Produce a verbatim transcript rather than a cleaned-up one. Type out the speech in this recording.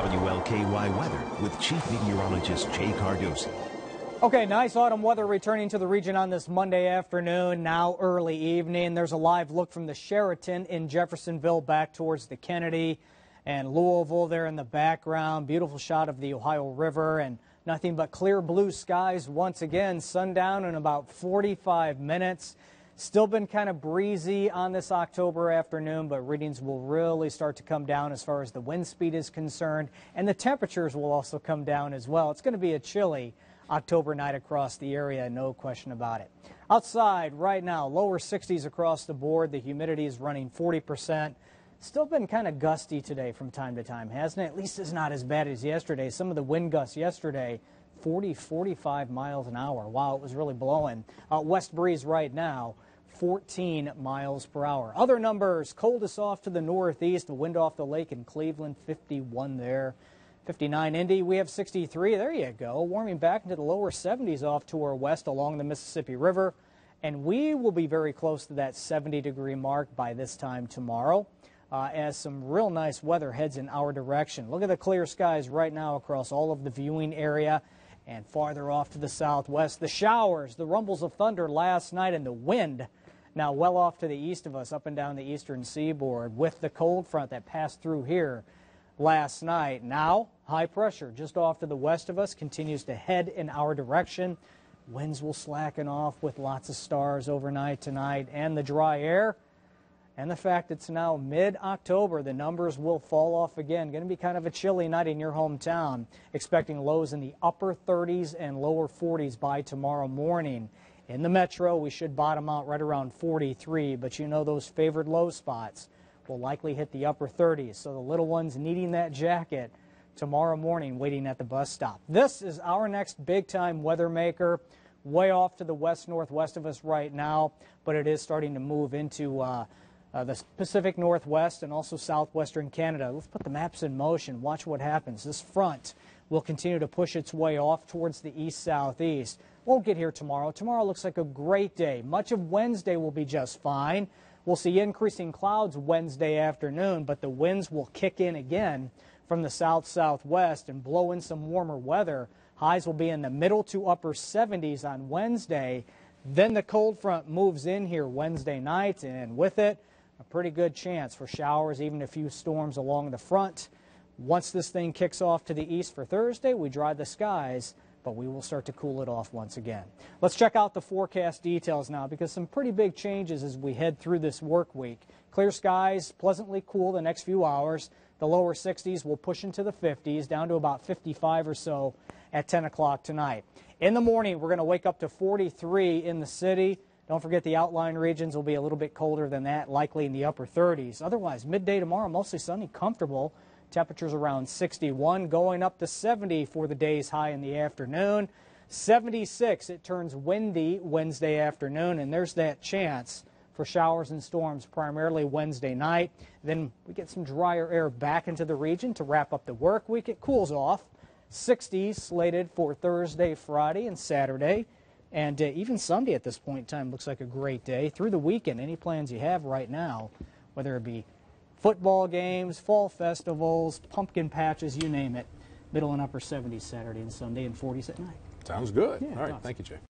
W L K Y weather with Chief Meteorologist Jay Cardosi. Okay, nice autumn weather returning to the region on this Monday afternoon, now early evening. There's a live look from the Sheraton in Jeffersonville back towards the Kennedy and Louisville there in the background. Beautiful shot of the Ohio River and nothing but clear blue skies once again. Sundown in about forty-five minutes. Still been kind of breezy on this October afternoon, but readings will really start to come down as far as the wind speed is concerned, and the temperatures will also come down as well. It's going to be a chilly October night across the area, no question about it. Outside right now, lower sixties across the board. The humidity is running forty percent. Still been kind of gusty today from time to time, hasn't it? At least it's not as bad as yesterday. Some of the wind gusts yesterday, forty, forty-five miles an hour. Wow, it was really blowing. Uh, west breeze right now, fourteen miles per hour. Other numbers, coldest off to the northeast, the wind off the lake in Cleveland, fifty-one there. fifty-nine Indy, we have sixty-three. There you go. Warming back into the lower seventies off to our west along the Mississippi River. And we will be very close to that seventy degree mark by this time tomorrow uh, as some real nice weather heads in our direction. Look at the clear skies right now across all of the viewing area and farther off to the southwest. The showers, the rumbles of thunder last night, and the wind now well off to the east of us up and down the eastern seaboard with the cold front that passed through here last night. Now, high pressure just off to the west of us continues to head in our direction. Winds will slacken off with lots of stars overnight tonight, and the dry air and the fact it's now mid-October, the numbers will fall off again. Going to be kind of a chilly night in your hometown. Expecting lows in the upper thirties and lower forties by tomorrow morning. In the metro, we should bottom out right around forty-three, but you know those favored low spots will likely hit the upper thirties, so the little ones needing that jacket tomorrow morning waiting at the bus stop. This is our next big-time weather maker, way off to the west-northwest of us right now, but it is starting to move into uh, uh, the Pacific Northwest and also southwestern Canada. Let's put the maps in motion. Watch what happens. This front will continue to push its way off towards the east-southeast. Won't get here tomorrow. Tomorrow looks like a great day. Much of Wednesday will be just fine. We'll see increasing clouds Wednesday afternoon, but the winds will kick in again from the south-southwest and blow in some warmer weather. Highs will be in the middle to upper seventies on Wednesday. Then the cold front moves in here Wednesday night, and with it, a pretty good chance for showers, even a few storms along the front. Once this thing kicks off to the east for Thursday, we dry the skies, but we will start to cool it off once again. Let's check out the forecast details now, because some pretty big changes as we head through this work week. Clear skies, pleasantly cool the next few hours. The lower sixties will push into the fifties, down to about fifty-five or so at ten o'clock tonight. In the morning, we're going to wake up to forty-three in the city. Don't forget the outlying regions will be a little bit colder than that, likely in the upper thirties. Otherwise, midday tomorrow, mostly sunny, comfortable. Temperatures around sixty-one, going up to seventy for the day's high in the afternoon. seventy-six, it turns windy Wednesday afternoon, and there's that chance for showers and storms primarily Wednesday night. Then we get some drier air back into the region to wrap up the work week. It cools off. sixties slated for Thursday, Friday, and Saturday. And uh, even Sunday at this point in time looks like a great day. Through the weekend, any plans you have right now, whether it be football games, fall festivals, pumpkin patches, you name it. Middle and upper seventies Saturday and Sunday, and forties at night. Sounds good. Yeah, All right. Thank you, Jay.